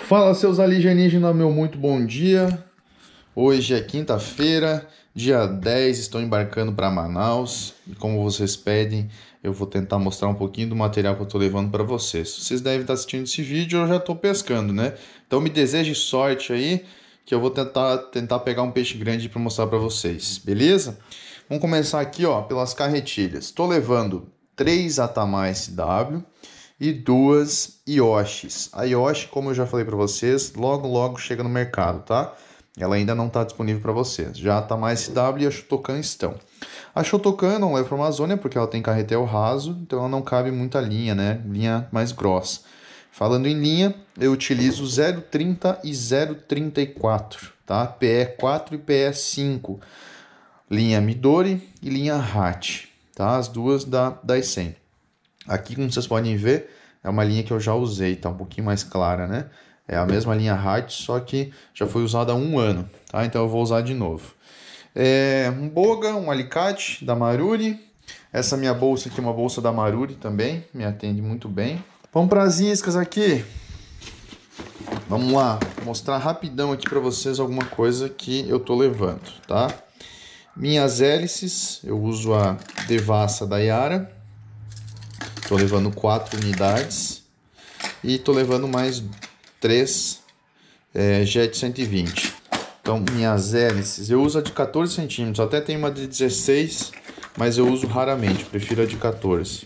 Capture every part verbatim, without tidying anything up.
Fala, seus alienígenas, meu muito bom dia. Hoje é quinta-feira, dia dez, estou embarcando para Manaus e como vocês pedem, eu vou tentar mostrar um pouquinho do material que eu estou levando para vocês. Vocês devem estar assistindo esse vídeo, eu já estou pescando, né? Então me deseje sorte aí, que eu vou tentar, tentar pegar um peixe grande para mostrar para vocês, beleza? Vamos começar aqui, ó, pelas carretilhas. Estou levando três Atama S W e duas Yoshis. A Yoshi, como eu já falei para vocês, logo logo chega no mercado, tá? Ela ainda não está disponível para vocês. Já a Atama S W e a Shotokan estão. A Shotokan eu não levo para a Amazônia porque ela tem carretel raso, então ela não cabe muita linha, né? Linha mais grossa. Falando em linha, eu utilizo zero trinta e zero trinta e quatro, tá? P E quatro e P E cinco. Linha Midori e linha Hatch, tá? As duas da Daisen. Aqui, como vocês podem ver, é uma linha que eu já usei, tá um pouquinho mais clara, né? É a mesma linha Hatch, só que já foi usada há um ano, tá? Então eu vou usar de novo. É um boga, um alicate da Maruri. Essa minha bolsa aqui é uma bolsa da Maruri também, me atende muito bem. Vamos para as iscas aqui. Vamos lá, mostrar rapidão aqui para vocês alguma coisa que eu tô levando, tá? Minhas hélices, eu uso a Devassa da Yara. Tô levando quatro unidades. E tô levando mais três é, Jet cento e vinte. Então, minhas hélices, eu uso a de quatorze centímetros. Até tem uma de dezesseis, mas eu uso raramente. Prefiro a de quatorze.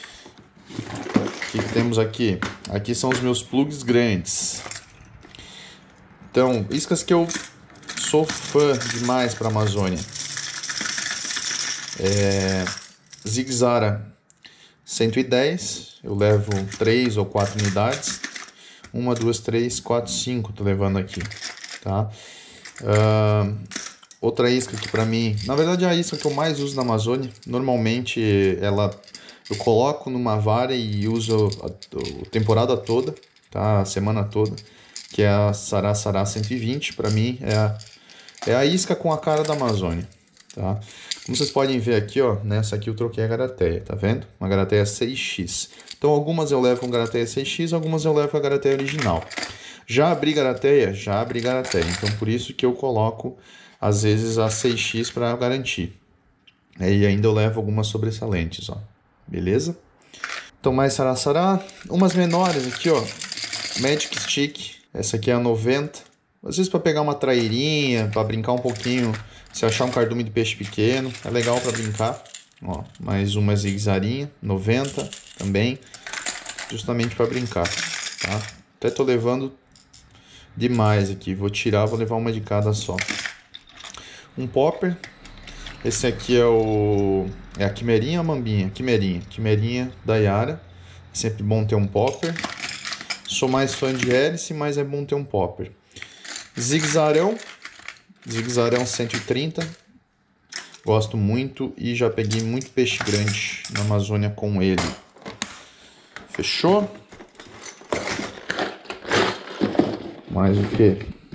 O que temos aqui? Aqui são os meus plugs grandes. Então, iscas que eu sou fã demais para a Amazônia. É, Zig Zara cento e dez, eu levo três ou quatro unidades. uma, duas, três, quatro, cinco tô levando aqui, tá? Uh, outra isca que para mim, na verdade é a isca que eu mais uso na Amazônia. Normalmente ela eu coloco numa vara e uso a, a temporada toda, tá? A semana toda, que é a Sará Sará cento e vinte. Para mim é a, é a isca com a cara da Amazônia, tá? Como vocês podem ver aqui, ó, nessa aqui eu troquei a garateia, tá vendo? Uma garateia seis X. Então algumas eu levo com garateia seis X, algumas eu levo com a garateia original. Já abri garateia? Já abri garateia. Então por isso que eu coloco, às vezes, a seis X para garantir. E ainda eu levo algumas sobressalentes, ó. Beleza? Então mais sará-sará. Umas menores aqui, ó. Magic Stick. Essa aqui é a noventa. Às vezes para pegar uma trairinha, para brincar um pouquinho. Se achar um cardume de peixe pequeno, é legal para brincar. Ó, mais uma zigzarinha, noventa também, justamente para brincar, tá? Até tô levando demais aqui, vou tirar, vou levar uma de cada só. Um popper, esse aqui é o é a quimerinha ou a mambinha? Quimerinha, quimerinha da Yara. É sempre bom ter um popper. Sou mais fã de hélice, mas é bom ter um popper. Zigzarão. Zigzarão cento e trinta, gosto muito e já peguei muito peixe grande na Amazônia com ele. Fechou? Mais o que?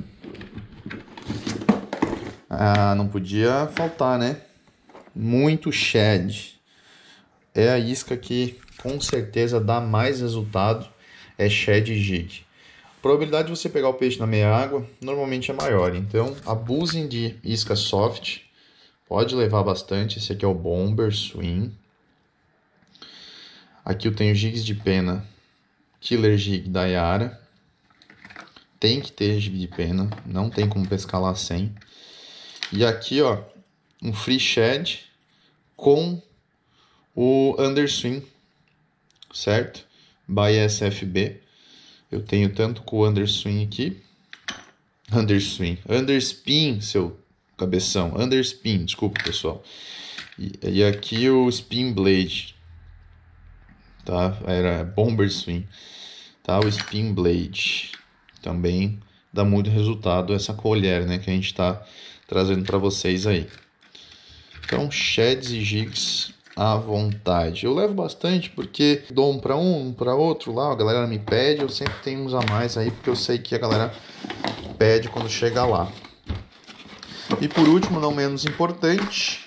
Ah, não podia faltar, né? Muito shed. É a isca que com certeza dá mais resultado, é shed jig. A probabilidade de você pegar o peixe na meia água normalmente é maior, então abusem de isca soft, pode levar bastante. Esse aqui é o Bomber Swing. Aqui eu tenho jigs de pena Killer Jig da Yara, tem que ter jig de pena, não tem como pescar lá sem. E aqui, ó, um Free Shed com o Underswing, certo? By S F B. Eu tenho tanto com o Underswing aqui. Underswing. Underspin, seu cabeção. Underspin, desculpa, pessoal. E, e aqui o Spin Blade. Tá? Era Bomber Swing. Tá? O Spin Blade. Também dá muito resultado essa colher, né? Que a gente tá trazendo para vocês aí. Então, sheds e jigs à vontade. Eu levo bastante porque dou um para um, um para outro lá, a galera me pede, eu sempre tenho uns a mais aí porque eu sei que a galera pede quando chega lá. E por último, não menos importante,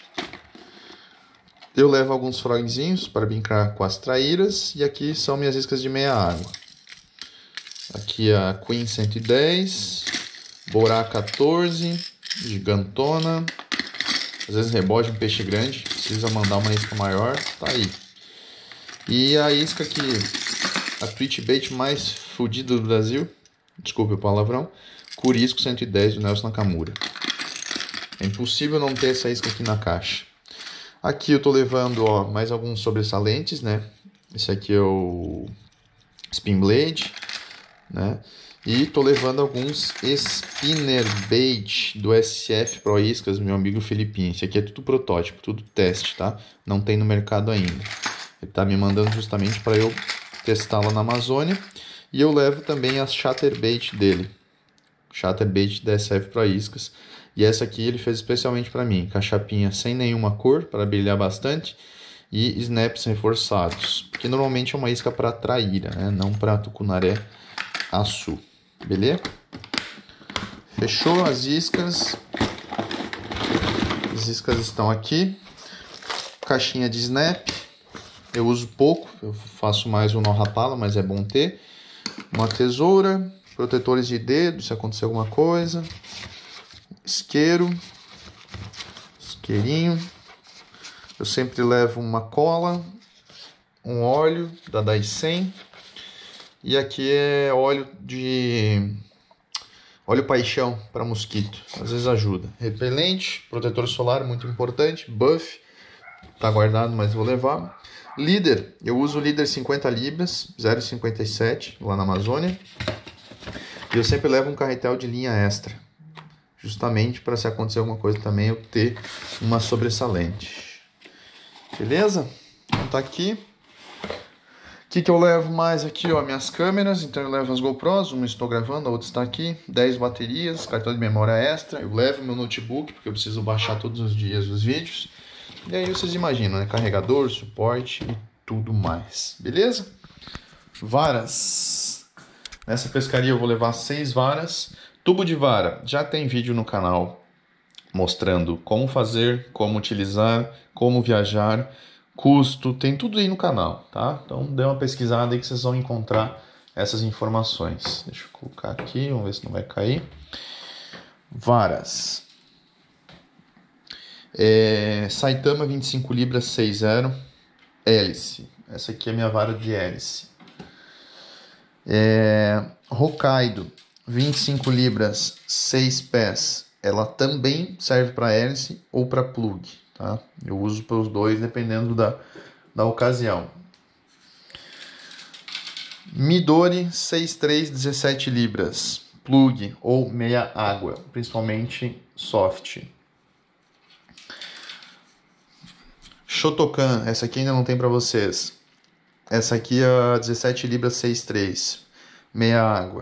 eu levo alguns frogzinhos para brincar com as traíras e aqui são minhas iscas de meia água. Aqui a Queen cento e dez, Borá quatorze, gigantona. Às vezes rebote um peixe grande, precisa mandar uma isca maior, tá aí. E a isca que a twitch bait mais fodida do Brasil, desculpe o palavrão, Curisco cento e dez do Nelson Nakamura. É impossível não ter essa isca aqui na caixa. Aqui eu tô levando, ó, mais alguns sobressalentes, né? Esse aqui é o Spin Blade, né? E tô levando alguns Spinner Bait do S F Pro Iscas, meu amigo Felipinho. Esse aqui é tudo protótipo, tudo teste, tá? Não tem no mercado ainda. Ele tá me mandando justamente para eu testá-la na Amazônia. E eu levo também as Chatterbait dele. Chatterbait da S F Pro Iscas. E essa aqui ele fez especialmente para mim. Com a chapinha sem nenhuma cor, para brilhar bastante. E snaps reforçados. Porque normalmente é uma isca para traíra, né? Não para tucunaré açu. Beleza? Fechou as iscas. As iscas estão aqui. Caixinha de snap. Eu uso pouco, eu faço mais o nó rapala, mas é bom ter. Uma tesoura, protetores de dedo, se acontecer alguma coisa. Isqueiro. Isqueirinho. Eu sempre levo uma cola, um óleo da Daisen. E aqui é óleo de... óleo paixão para mosquito. Às vezes ajuda. Repelente, protetor solar, muito importante. Buff, tá guardado, mas vou levar. Líder, eu uso o líder cinquenta libras, zero vírgula cinquenta e sete, lá na Amazônia. E eu sempre levo um carretel de linha extra. Justamente para se acontecer alguma coisa também eu ter uma sobressalente. Beleza? Então tá aqui. O que, que eu levo mais aqui, ó, minhas câmeras, então eu levo as GoPros, uma estou gravando, a outra está aqui, dez baterias, cartão de memória extra, eu levo meu notebook, porque eu preciso baixar todos os dias os vídeos, e aí vocês imaginam, né, carregador, suporte e tudo mais, beleza? Varas, nessa pescaria eu vou levar seis varas, tubo de vara, já tem vídeo no canal mostrando como fazer, como utilizar, como viajar, custo, tem tudo aí no canal, tá? Então dê uma pesquisada aí que vocês vão encontrar essas informações. Deixa eu colocar aqui, vamos ver se não vai cair. Varas. É, Saitama vinte e cinco libras seis zero, hélice. Essa aqui é a minha vara de hélice. É, Hokkaido vinte e cinco libras seis pés. Ela também serve para hélice ou para plug. Tá? Eu uso para os dois dependendo da, da ocasião. Midori sessenta e três dezessete libras, plug ou meia água, principalmente soft. Shotokan, essa aqui ainda não tem para vocês. Essa aqui é a dezessete libras sessenta e três, meia água.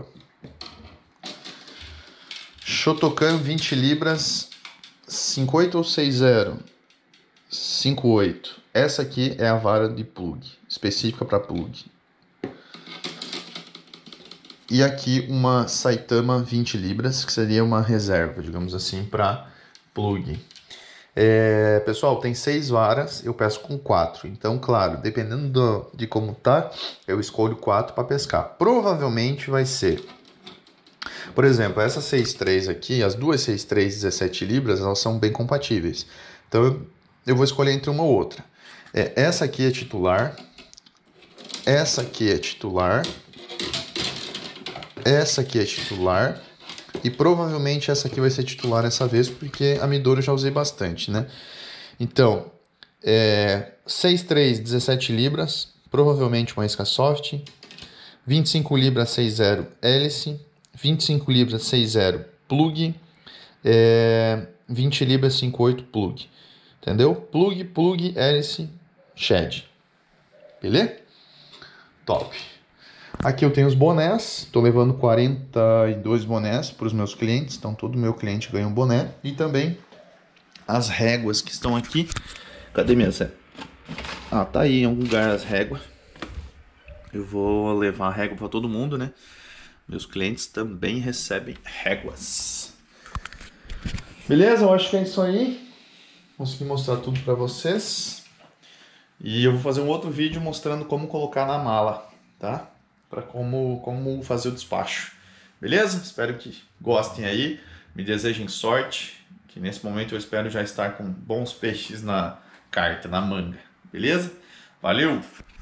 Shotokan vinte libras cinquenta e oito ou sessenta? cinquenta e oito. Essa aqui é a vara de plug, específica para plug. E aqui uma Saitama vinte libras, que seria uma reserva, digamos assim, para plug. É, pessoal, tem seis varas, eu pesco com quatro. Então, claro, dependendo do, de como tá, eu escolho quatro para pescar. Provavelmente vai ser... Por exemplo, essa sessenta e três aqui, as duas sessenta e três dezessete libras, elas são bem compatíveis. Então, eu Eu vou escolher entre uma ou outra. É, essa aqui é titular. Essa aqui é titular. Essa aqui é titular. E provavelmente essa aqui vai ser titular essa vez, porque a Midori eu já usei bastante, né? Então, é, sessenta e três dezessete libras. Provavelmente uma isca soft. vinte e cinco libras sessenta hélice. vinte e cinco libras sessenta plug. É, vinte libras cinquenta e oito plug. Entendeu? Plug, plug, hélice, shed. Beleza? Top. Aqui eu tenho os bonés. Estou levando quarenta e dois bonés para os meus clientes. Então todo meu cliente ganha um boné. E também as réguas que estão aqui. Cadê minha Zé? Ah, tá aí em algum lugar as réguas. Eu vou levar a régua para todo mundo, né? Meus clientes também recebem réguas. Beleza? Eu acho que é isso aí. Consegui mostrar tudo para vocês. E eu vou fazer um outro vídeo mostrando como colocar na mala, tá? para como, como fazer o despacho. Beleza? Espero que gostem aí, me desejem sorte, que nesse momento eu espero já estar com bons peixes na carta, na manga. Beleza? Valeu!